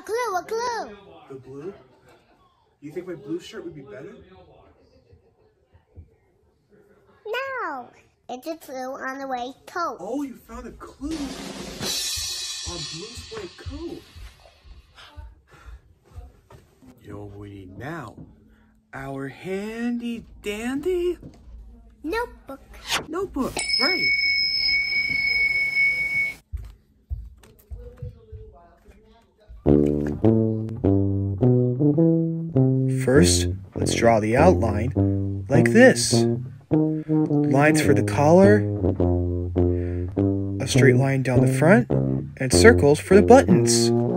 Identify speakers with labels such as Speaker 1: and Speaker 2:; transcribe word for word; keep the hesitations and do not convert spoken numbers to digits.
Speaker 1: clue, a clue.
Speaker 2: The blue? You think my blue shirt would be better?
Speaker 1: No, it's a clue on the way coat.
Speaker 2: Oh, you found a clue on Blue's white coat. You know what we need now? Our handy dandy
Speaker 1: Notebook.
Speaker 2: notebook, right? First, let's draw the outline like this. Lines for the collar, a straight line down the front, and circles for the buttons.